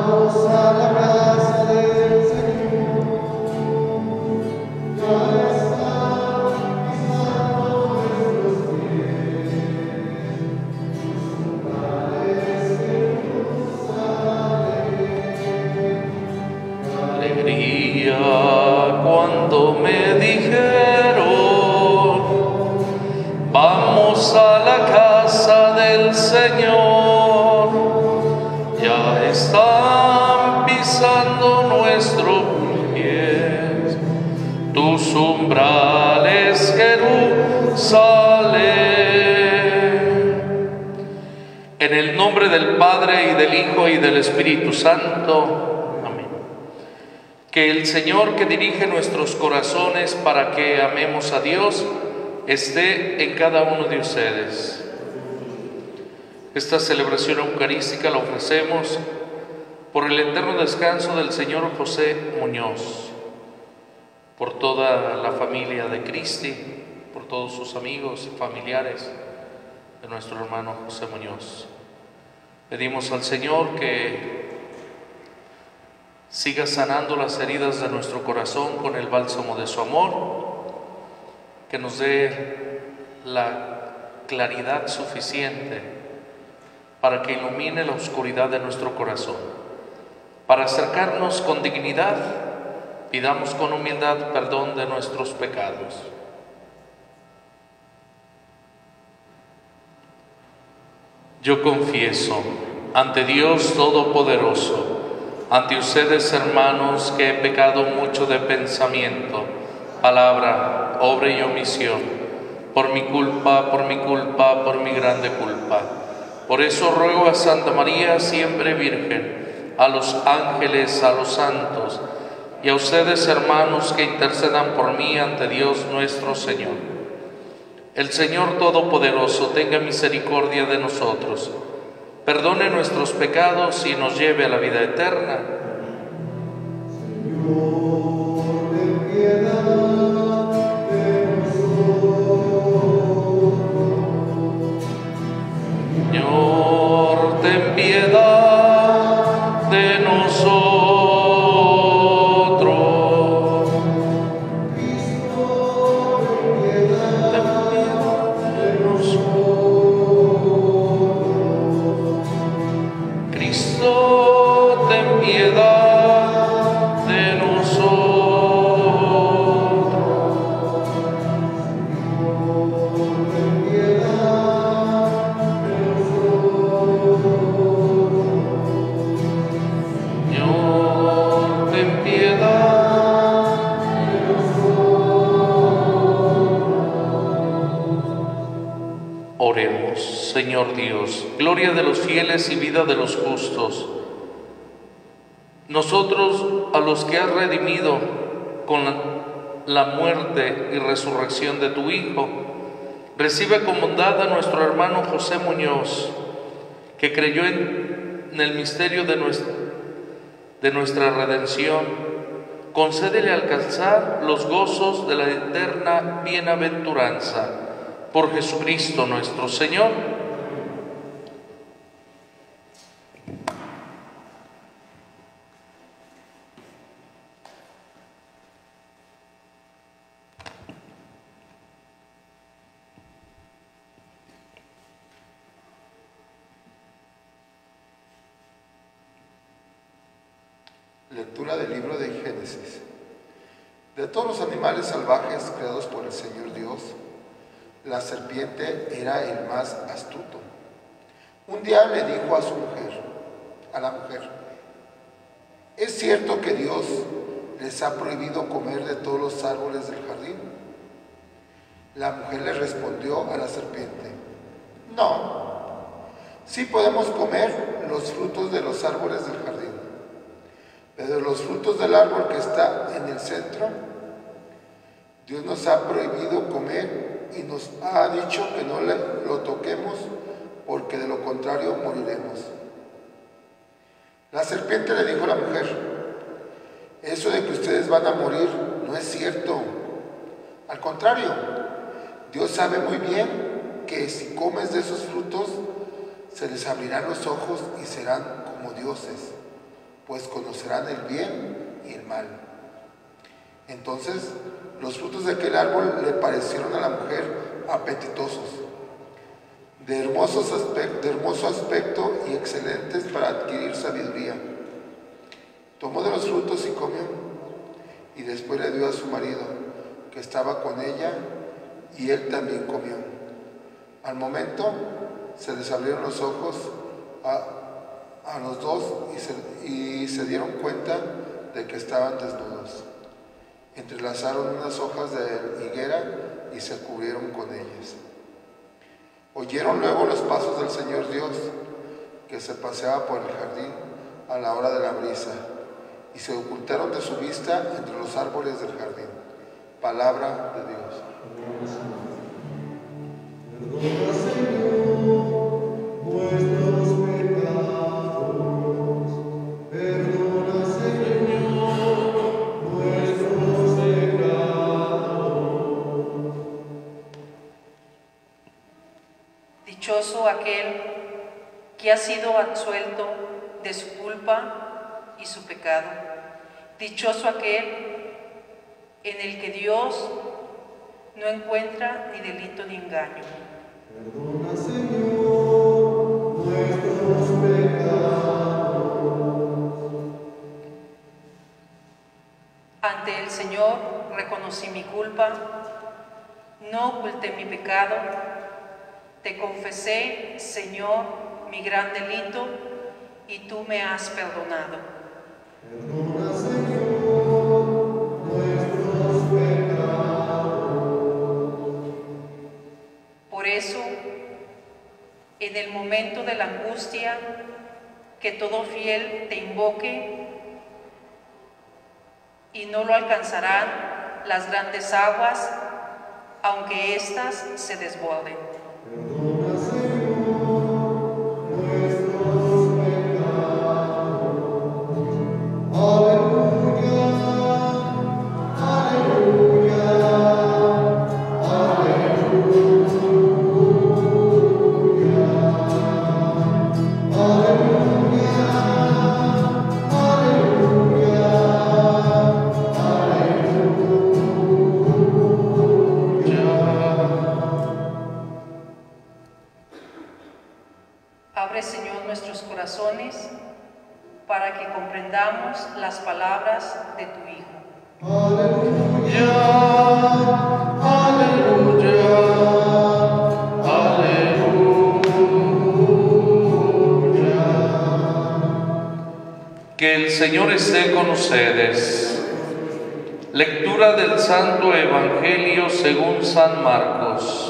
Cuando me dijeron, vamos a la casa del Señor, ya están pisando nuestros pies, tus umbrales, Jerusalén. En el nombre del Padre, y del Hijo, y del Espíritu Santo. Que el Señor, que dirige nuestros corazones para que amemos a Dios, esté en cada uno de ustedes. Esta celebración eucarística la ofrecemos por el eterno descanso del Señor José Muñoz, por toda la familia de Cristi, por todos sus amigos y familiares de nuestro hermano José Muñoz. Pedimos al Señor que siga sanando las heridas de nuestro corazón con el bálsamo de su amor, que nos dé la claridad suficiente para que ilumine la oscuridad de nuestro corazón. Para acercarnos con dignidad, pidamos con humildad perdón de nuestros pecados. Yo confieso ante Dios Todopoderoso, ante ustedes, hermanos, que he pecado mucho de pensamiento, palabra, obra y omisión, por mi culpa, por mi grande culpa. Por eso ruego a Santa María, siempre Virgen, a los ángeles, a los santos, y a ustedes, hermanos, que intercedan por mí ante Dios nuestro Señor. El Señor Todopoderoso tenga misericordia de nosotros, perdone nuestros pecados y nos lleve a la vida eterna. Señor, ten piedad de nosotros. Señor, ten piedad de nosotros. Cristo, ten piedad de nosotros. Señor, ten piedad de nosotros. Oremos. Señor Dios, gloria de los fieles y vida de los justos, nosotros a los que has redimido con la muerte y resurrección de tu Hijo, recibe con bondad a nuestro hermano José Muñoz, que creyó en el misterio de nuestra redención. Concédele alcanzar los gozos de la eterna bienaventuranza. Por Jesucristo nuestro Señor. Lectura del libro de Génesis. De todos los animales salvajes creados por el Señor Dios, la serpiente era el más astuto. Un día le dijo a la mujer, ¿es cierto que Dios les ha prohibido comer de todos los árboles del jardín? La mujer le respondió a la serpiente, no, sí podemos comer los frutos de los árboles del jardín, pero los frutos del árbol que está en el centro, Dios nos ha prohibido comer y nos ha dicho que no lo toquemos porque de lo contrario moriremos. La serpiente le dijo a la mujer, eso de que ustedes van a morir no es cierto. Al contrario, Dios sabe muy bien que si comes de esos frutos, se les abrirán los ojos y serán como dioses, pues conocerán el bien y el mal. Entonces los frutos de aquel árbol le parecieron a la mujer apetitosos, de hermoso aspecto y excelentes para adquirir sabiduría. Tomó de los frutos y comió, y después le dio a su marido, que estaba con ella, y él también comió. Al momento se les abrieron los ojos a los dos y se dieron cuenta de que estaban desnudos. Entrelazaron unas hojas de higuera y se cubrieron con ellas. Oyeron luego los pasos del Señor Dios, que se paseaba por el jardín a la hora de la brisa, y se ocultaron de su vista entre los árboles del jardín. Palabra de Dios. Perdona, Señor, nuestros pecados. Perdona, Señor, nuestros pecados. Dichoso aquel que ha sido absuelto de su culpa y su pecado. Dichoso aquel en el que Dios no encuentra ni delito ni engaño. Perdona, Señor, nuestros pecados. Ante el Señor reconocí mi culpa, no oculté mi pecado. Te confesé, Señor, mi gran delito, y tú me has perdonado. Perdona, Señor, nuestros pecados. Por eso, en el momento de la angustia, que todo fiel te invoque, y no lo alcanzarán las grandes aguas, aunque éstas se desborden. Perdona, Señor, nuestros pecados. Aleluya, aleluya, aleluya, aleluya, Abre, Señor, nuestros corazones para que comprendamos las palabras de tu Hijo. aleluya, Aleluya, aleluya. Que el Señor esté con ustedes. Lectura del Santo Evangelio según San Marcos.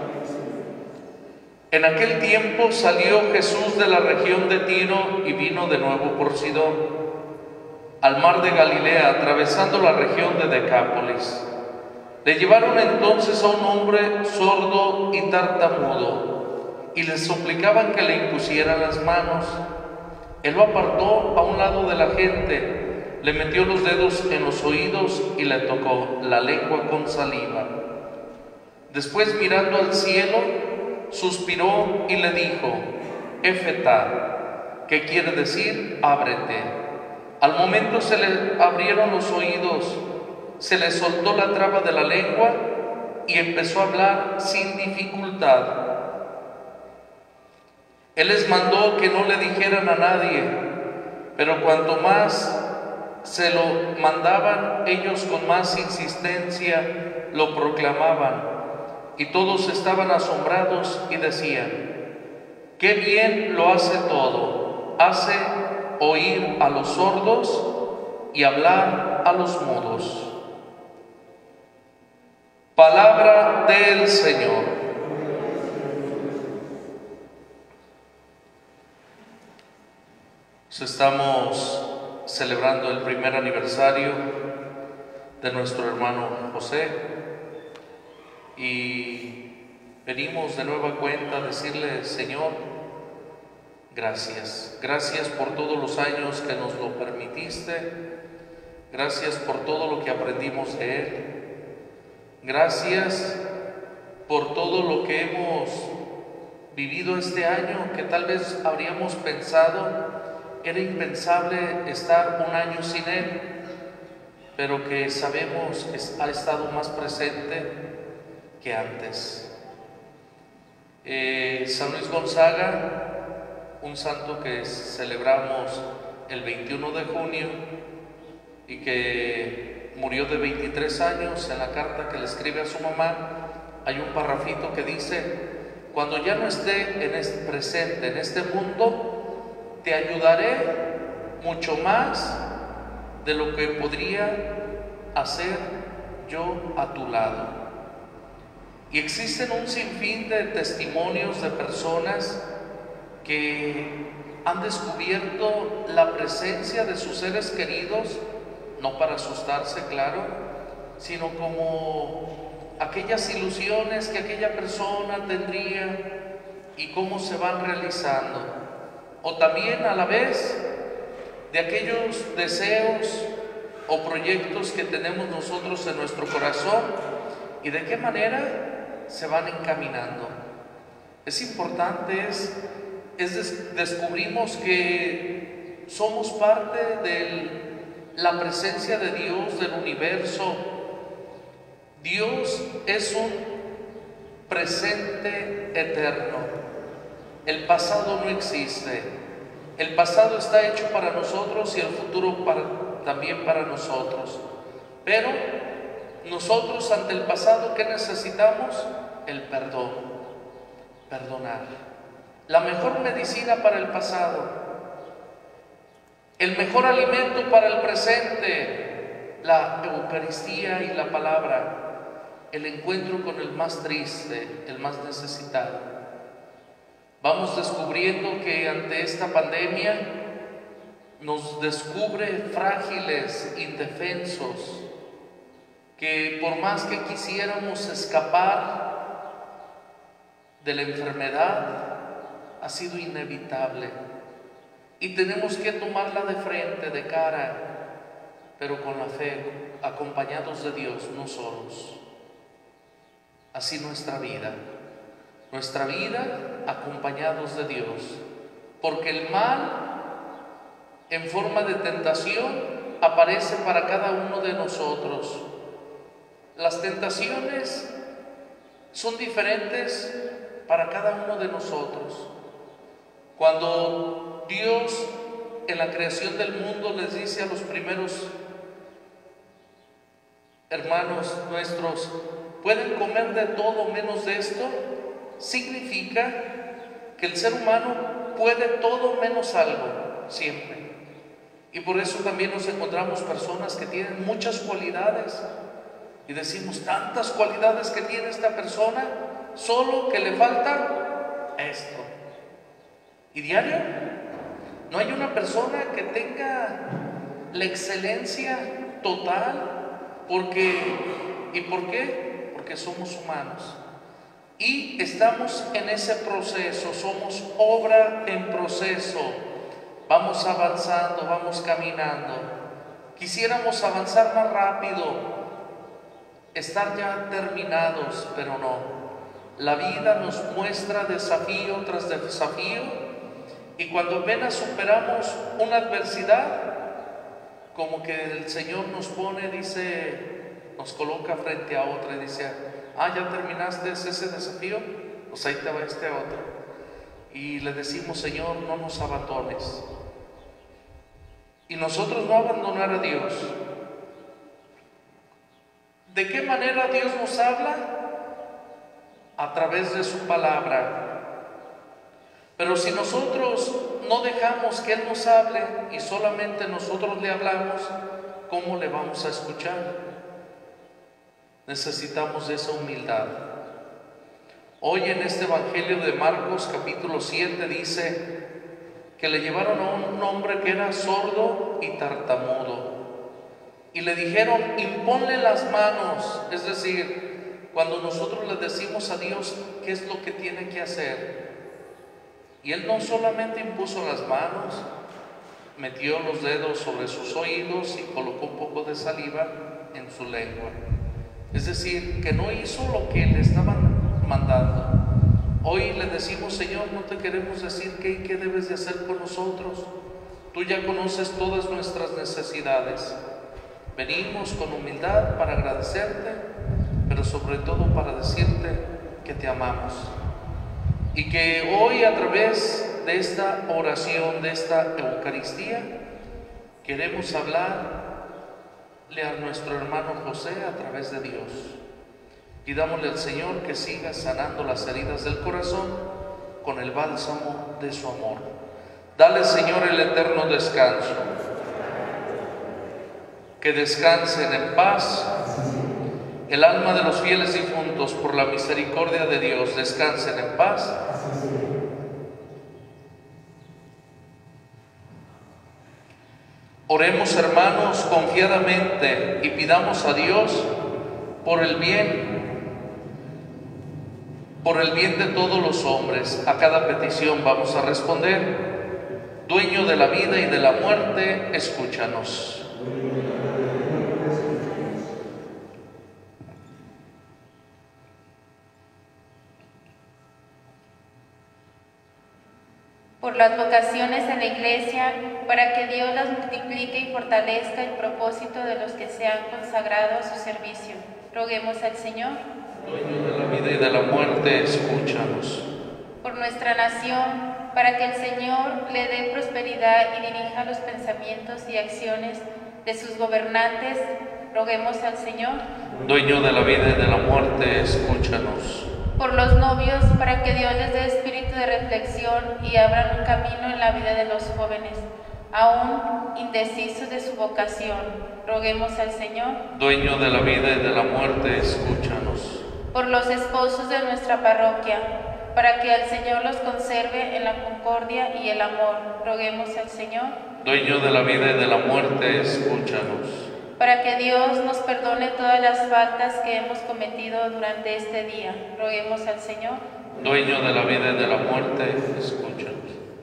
En aquel tiempo salió Jesús de la región de Tiro y vino de nuevo por Sidón, al mar de Galilea, atravesando la región de Decápolis. Le llevaron entonces a un hombre sordo y tartamudo, y le suplicaban que le impusieran las manos. Él lo apartó a un lado de la gente, le metió los dedos en los oídos y le tocó la lengua con saliva. Después, mirando al cielo, suspiró y le dijo: Efetá, que quiere decir ábrete. Al momento se le abrieron los oídos, se le soltó la traba de la lengua y empezó a hablar sin dificultad. Él les mandó que no le dijeran a nadie, pero cuanto más se lo mandaban, ellos con más insistencia lo proclamaban. Y todos estaban asombrados y decían: ¡qué bien lo hace todo! Hace oír a los sordos y hablar a los mudos. Palabra del Señor. Estamos celebrando el primer aniversario de nuestro hermano José y venimos de nueva cuenta a decirle: Señor, gracias. Gracias por todos los años que nos lo permitiste. Gracias por todo lo que aprendimos de Él. Gracias por todo lo que hemos vivido este año, que tal vez habríamos pensado era impensable estar un año sin Él, pero que sabemos que ha estado más presente que antes. San Luis Gonzaga, un santo que celebramos el 21 de junio y que murió de 23 años, en la carta que le escribe a su mamá hay un parrafito que dice: cuando ya no esté presente en este mundo, te ayudaré mucho más de lo que podría hacer yo a tu lado. Y existen un sinfín de testimonios de personas que han descubierto la presencia de sus seres queridos, no para asustarse, claro, sino como aquellas ilusiones que aquella persona tendría y cómo se van realizando. O también a la vez de aquellos deseos o proyectos que tenemos nosotros en nuestro corazón y de qué manera se van encaminando. Es importante, descubrimos que somos parte de la presencia de Dios, del universo. Dios es un presente eterno. El pasado no existe. El pasado está hecho para nosotros y el futuro también para nosotros. Pero nosotros ante el pasado, ¿qué necesitamos? El perdón, perdonar. La mejor medicina para el pasado, el mejor alimento para el presente, la Eucaristía y la palabra, el encuentro con el más triste, el más necesitado. Vamos descubriendo que ante esta pandemia nos descubre frágiles, indefensos, que por más que quisiéramos escapar de la enfermedad, ha sido inevitable y tenemos que tomarla de frente, de cara, pero con la fe, acompañados de Dios, no solos. Así nuestra vida acompañados de Dios, porque el mal en forma de tentación aparece para cada uno de nosotros. Las tentaciones son diferentes para cada uno de nosotros. Cuando Dios en la creación del mundo les dice a los primeros hermanos nuestros: pueden comer de todo menos de esto, significa que el ser humano puede todo menos algo, siempre. Y por eso también nos encontramos personas que tienen muchas cualidades y decimos: tantas cualidades que tiene esta persona, solo que le falta esto. Y diario no hay una persona que tenga la excelencia total. ¿Por qué? Porque somos humanos y estamos en ese proceso, somos obra en proceso. Vamos avanzando, vamos caminando. Quisiéramos avanzar más rápido, estar ya terminados, pero no. La vida nos muestra desafío tras desafío, y cuando apenas superamos una adversidad, como que el Señor nos pone, nos coloca frente a otra y dice: ya terminaste ese desafío, pues ahí te va este otro. Y le decimos: Señor, no nos abandones. Y nosotros no abandonar a Dios. ¿De qué manera Dios nos habla? A través de su palabra. Pero si nosotros no dejamos que Él nos hable y solamente nosotros le hablamos, ¿cómo le vamos a escuchar? Necesitamos esa humildad. Hoy en este Evangelio de Marcos capítulo 7 dice que le llevaron a un hombre que era sordo y tartamudo y le dijeron: imponle las manos. Es decir, cuando nosotros le decimos a Dios qué es lo que tiene que hacer, y Él no solamente impuso las manos, metió los dedos sobre sus oídos y colocó un poco de saliva en su lengua. Es decir, que no hizo lo que le estaban mandando. Hoy le decimos: Señor, no te queremos decir qué debes de hacer con nosotros. Tú ya conoces todas nuestras necesidades. Venimos con humildad para agradecerte, pero sobre todo para decirte que te amamos. Y que hoy, a través de esta oración, de esta Eucaristía, queremos hablarle a nuestro hermano José a través de Dios. Pidámosle al Señor que siga sanando las heridas del corazón con el bálsamo de su amor. Dale, Señor, el eterno descanso. Que descansen en paz el alma de los fieles difuntos por la misericordia de Dios. Descansen en paz. Oremos, hermanos, confiadamente y pidamos a Dios por el bien de todos los hombres. A cada petición vamos a responder. Dueño de la vida y de la muerte, escúchanos. Por las vocaciones en la Iglesia, para que Dios las multiplique y fortalezca el propósito de los que se han consagrado a su servicio. Roguemos al Señor. Dueño de la vida y de la muerte, escúchanos. Por nuestra nación, para que el Señor le dé prosperidad y dirija los pensamientos y acciones de sus gobernantes, roguemos al Señor. Dueño de la vida y de la muerte, escúchanos. Por los novios, para que Dios les dé espíritu de reflexión y abran un camino en la vida de los jóvenes, aún indecisos de su vocación, roguemos al Señor. Dueño de la vida y de la muerte, escúchanos. Por los esposos de nuestra parroquia, para que el Señor los conserve en la concordia y el amor, roguemos al Señor. Dueño de la vida y de la muerte, escúchanos. Para que Dios nos perdone todas las faltas que hemos cometido durante este día, roguemos al Señor. Dueño de la vida y de la muerte, escúchanos.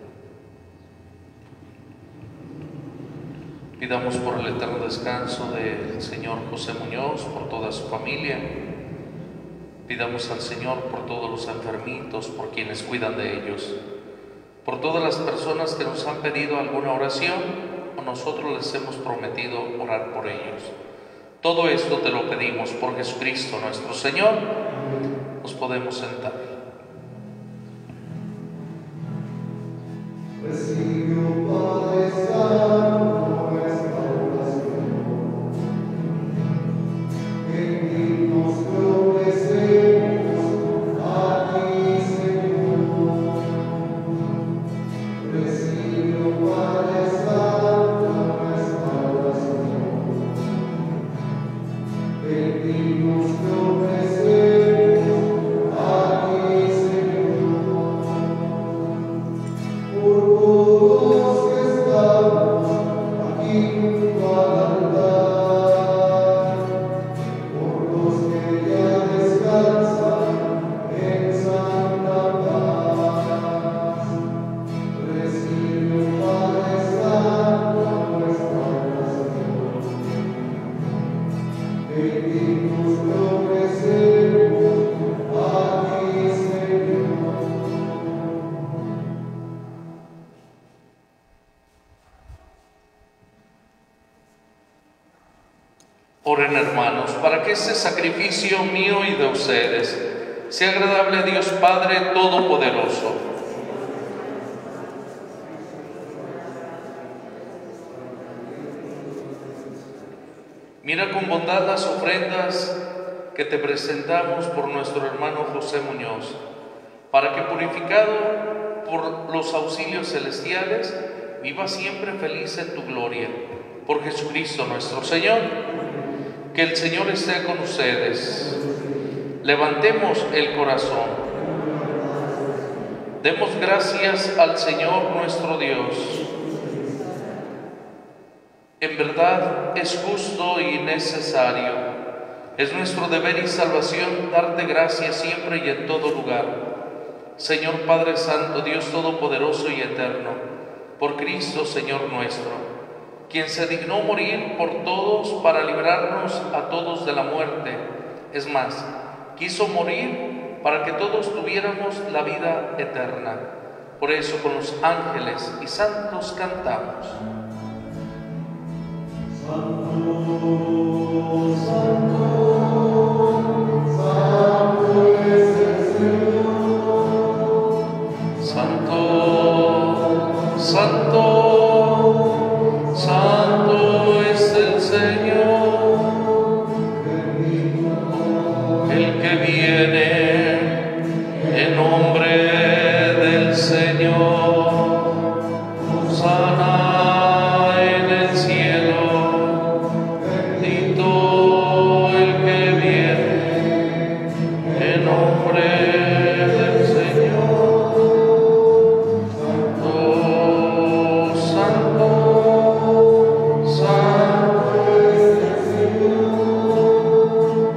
Pidamos por el eterno descanso del señor José Muñoz, por toda su familia. Pidamos al Señor por todos los enfermitos, por quienes cuidan de ellos, por todas las personas que nos han pedido alguna oración o nosotros les hemos prometido orar por ellos. Todo esto te lo pedimos por Jesucristo nuestro Señor. Nos podemos sentar. Recibe, oh Padre Santo, nuestra oración. En ti nos ofrecemos a ti, Señor. Recibe, oh Padre Santo, nuestra oración. En ti nos ofrecemos a ti, Señor. Por todos que estamos aquí junto al altar, por los que ya descansan en santa paz, recibe, Padre Santo, nuestra oración. En ti nos ofrecemos a ti, Señor. Oren, hermanos, para que este sacrificio mío y de ustedes sea agradable a Dios Padre Todopoderoso. Mira con bondad las ofrendas que te presentamos por nuestro hermano José Muñoz, para que, purificado por los auxilios celestiales, viva siempre feliz en tu gloria. Por Jesucristo nuestro Señor. Que el Señor esté con ustedes. Levantemos el corazón. Demos gracias al Señor nuestro Dios. En verdad es justo y necesario. Es nuestro deber y salvación darte gracias siempre y en todo lugar. Señor Padre Santo, Dios Todopoderoso y Eterno, por Cristo Señor nuestro, quien se dignó morir por todos para librarnos a todos de la muerte. Es más, quiso morir para que todos tuviéramos la vida eterna. Por eso con los ángeles y santos cantamos. Santo, santo, santo es el Señor, el que viene en nombre del Señor. Sana en el cielo, bendito el que viene en nombre del Señor. Oh, santo, santo es el Señor.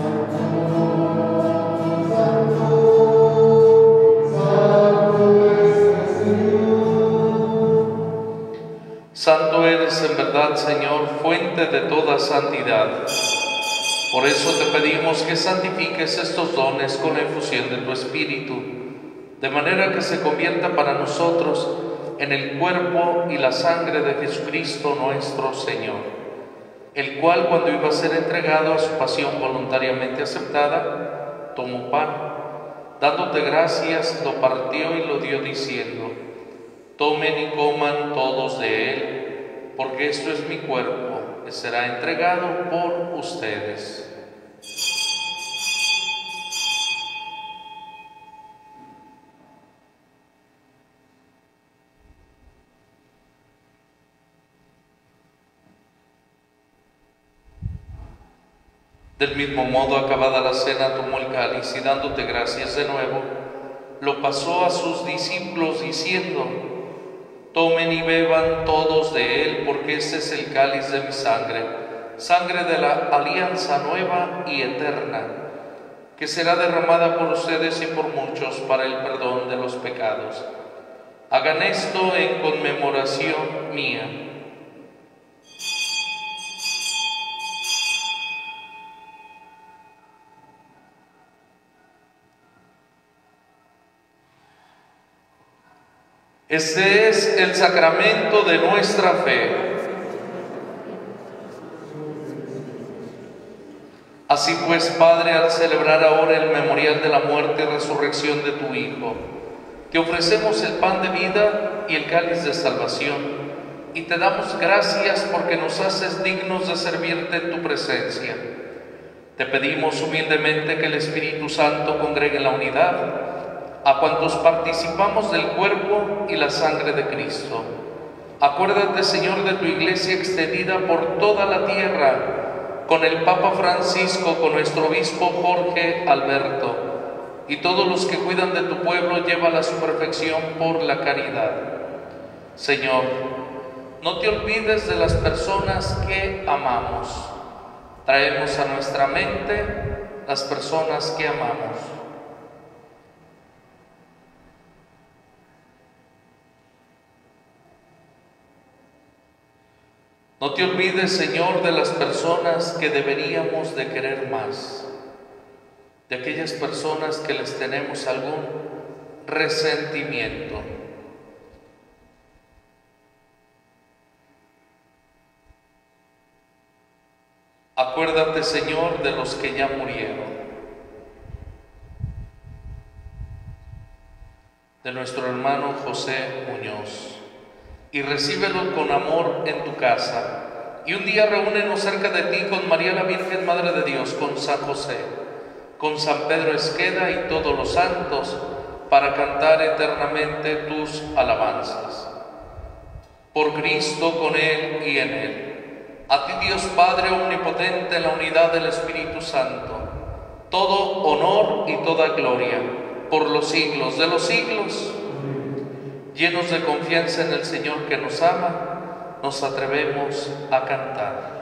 Santo eres en verdad, Señor, fuente de toda santidad. Por eso te pedimos que santifiques estos dones con la efusión de tu Espíritu, de manera que se convierta para nosotros en el cuerpo y la sangre de Jesucristo nuestro Señor, el cual, cuando iba a ser entregado a su pasión voluntariamente aceptada, tomó pan, dándote gracias, lo partió y lo dio diciendo: tomen y coman todos de él, porque esto es mi cuerpo, que será entregado por ustedes. Del mismo modo, acabada la cena, tomó el cáliz y dándote gracias de nuevo, lo pasó a sus discípulos diciendo: tomen y beban todos de él, porque este es el cáliz de mi sangre, sangre de la alianza nueva y eterna, que será derramada por ustedes y por muchos para el perdón de los pecados. Hagan esto en conmemoración mía. Este es el sacramento de nuestra fe. Así pues, Padre, al celebrar ahora el memorial de la muerte y resurrección de tu Hijo, te ofrecemos el pan de vida y el cáliz de salvación, y te damos gracias porque nos haces dignos de servirte en tu presencia. Te pedimos humildemente que el Espíritu Santo congregue en la unidad a cuantos participamos del cuerpo y la sangre de Cristo. Acuérdate, Señor, de tu Iglesia extendida por toda la tierra, con el Papa Francisco, con nuestro obispo Jorge Alberto, y todos los que cuidan de tu pueblo, llévala a su perfección por la caridad. Señor, no te olvides de las personas que amamos. Traemos a nuestra mente las personas que amamos. No te olvides, Señor, de las personas que deberíamos de querer más, de aquellas personas que les tenemos algún resentimiento. Acuérdate, Señor, de los que ya murieron, de nuestro hermano José Muñoz, y recíbelo con amor en tu casa. Y un día reúnenos cerca de ti con María la Virgen, Madre de Dios, con San José, con San Pedro Esqueda y todos los santos, para cantar eternamente tus alabanzas. Por Cristo, con Él y en Él. A ti, Dios Padre omnipotente, en la unidad del Espíritu Santo, todo honor y toda gloria, por los siglos de los siglos. Llenos de confianza en el Señor que nos ama, nos atrevemos a cantar.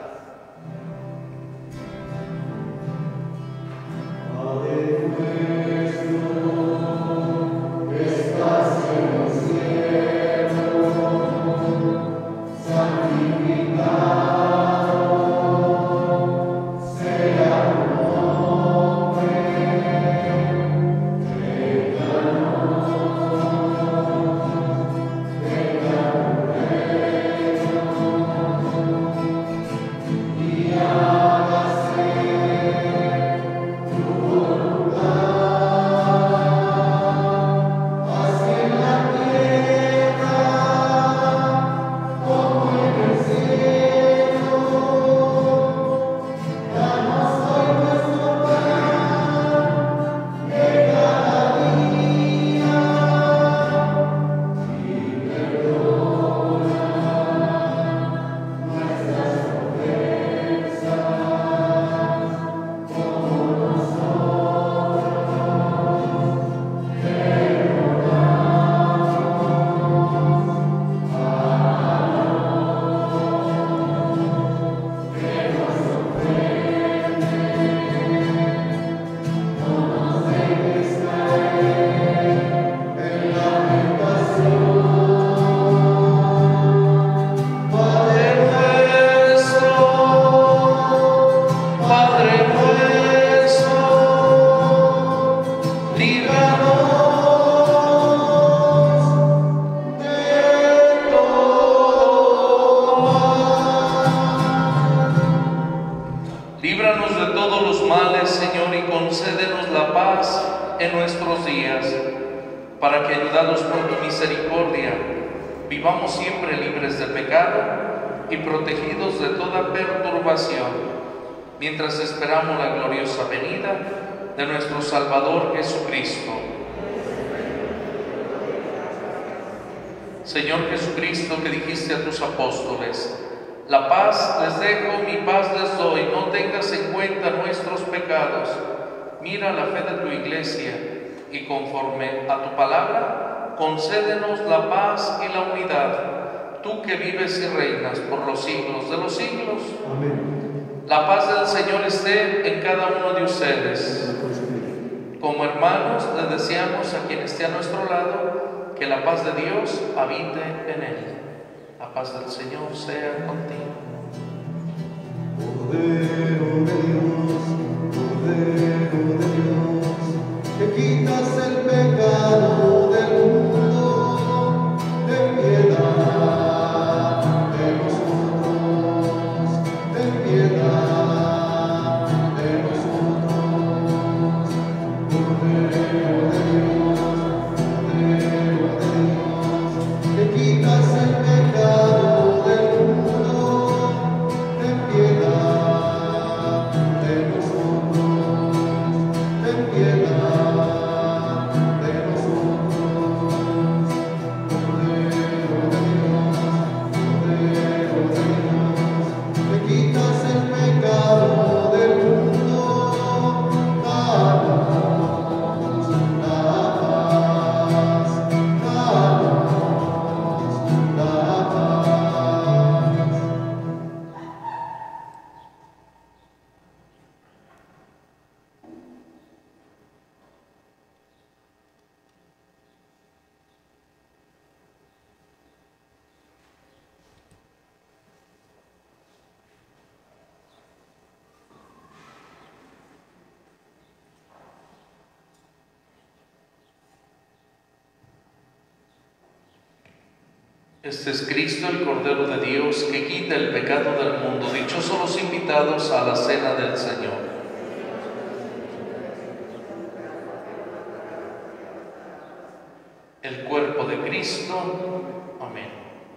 Santificado sea tu nombre. para que, ayudados por tu misericordia, vivamos siempre libres de pecado y protegidos de toda perturbación, mientras esperamos la gloriosa venida de nuestro Salvador Jesucristo. Señor Jesucristo, que dijiste a tus apóstoles: la paz les dejo, mi paz les doy, no tengas en cuenta nuestros pecados. Mira la fe de tu Iglesia y conforme a tu palabra, concédenos la paz y la unidad, tú que vives y reinas por los siglos de los siglos. Amén. La paz del Señor esté en cada uno de ustedes. Como hermanos, les deseamos a quien esté a nuestro lado que la paz de Dios habite en él. La paz del Señor sea contigo. Cordero de Dios, que quitas el pecado del mundo, ten piedad de nosotros, ten piedad de nosotros. Cordero de Dios, que quitas el pecado del mundo, ten piedad de nosotros, ten piedad de nosotros. Cordero de Dios, que quitas el pecado del mundo, danos la paz, danos la paz. Este es Cristo, el Cordero de Dios, que quita el pecado del mundo. Dichosos los invitados a la cena del Señor. El cuerpo de Cristo. Amén.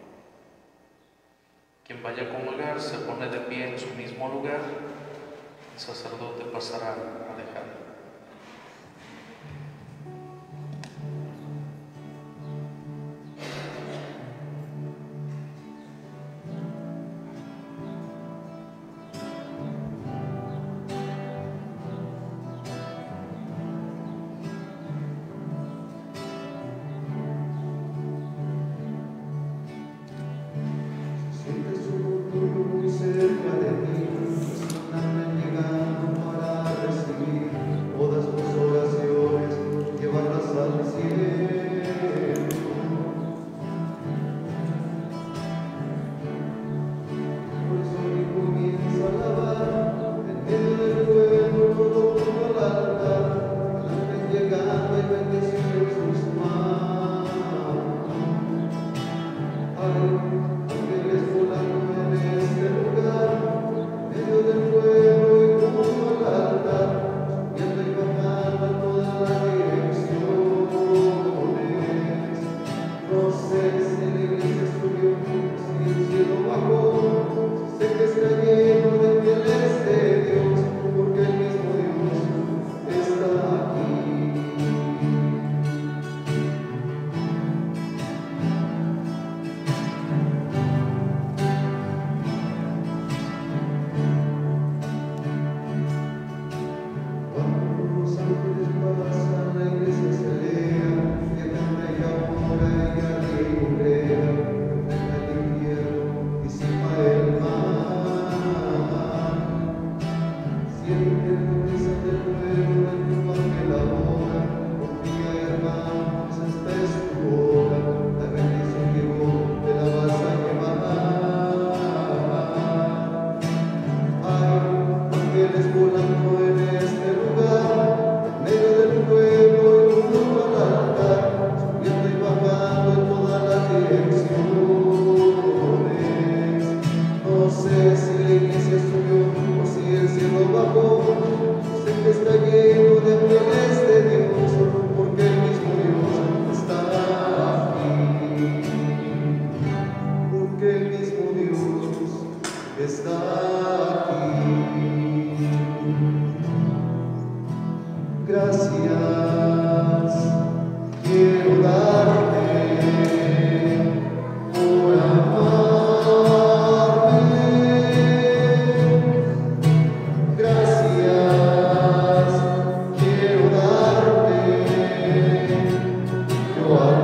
Quien vaya a comulgar se pone de pie en su mismo lugar. El sacerdote pasará a dejar. Sientes un orgullo muy cerca de mí, están llegando para recibir.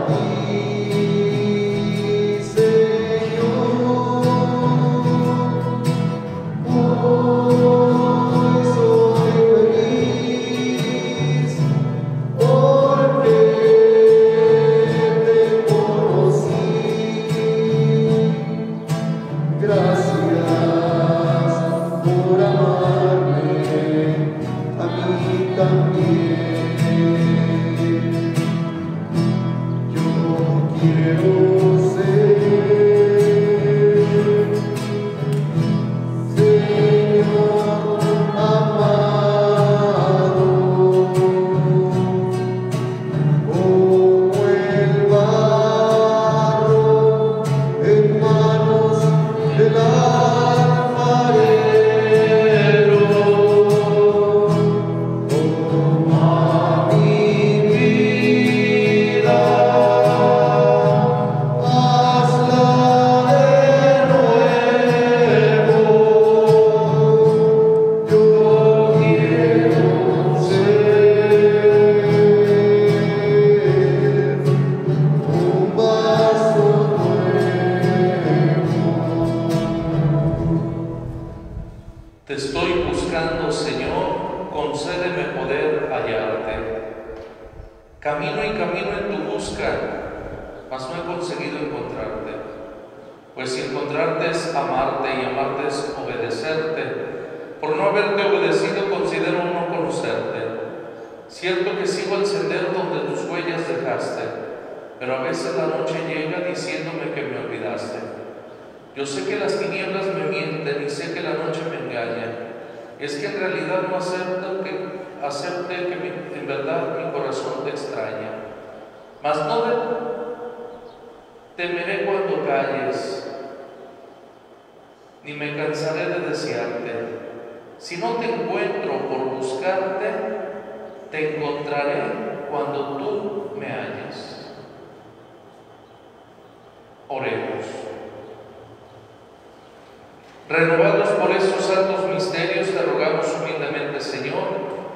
Renovados por estos santos misterios, te rogamos humildemente, Señor,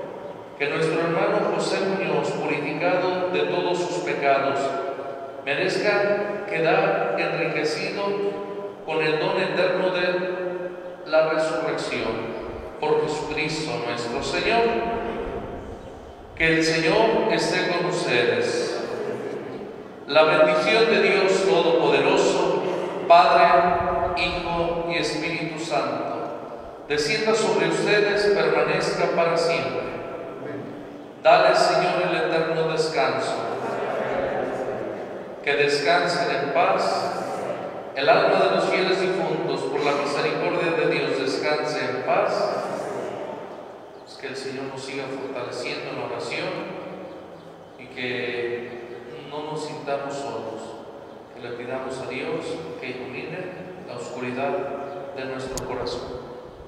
que nuestro hermano José Muñoz, purificado de todos sus pecados, merezca quedar enriquecido con el don eterno de la resurrección. Por Jesucristo nuestro Señor. Que el Señor esté con ustedes. La bendición de Dios Todopoderoso, Padre, Hijo y Espíritu Santo, descienda sobre ustedes, permanezca para siempre. Dale, Señor, el eterno descanso. Que descansen en paz el alma de los fieles difuntos, por la misericordia de Dios, descanse en paz. Pues que el Señor nos siga fortaleciendo en la oración y que no nos sintamos solos, que le pidamos a Dios que ilumine la oscuridad de nuestro corazón.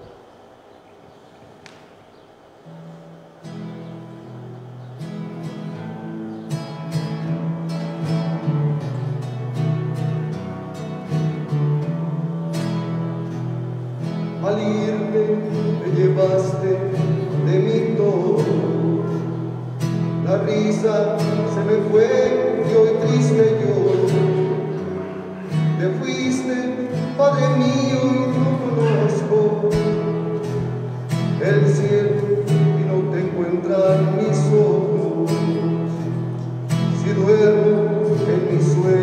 Al irme me llevaste de mí todo, la risa se me fue y hoy triste lloro. Te fuiste, Padre mío, y no conozco el cielo y no te encuentran mis ojos. Si duermo en mi sueño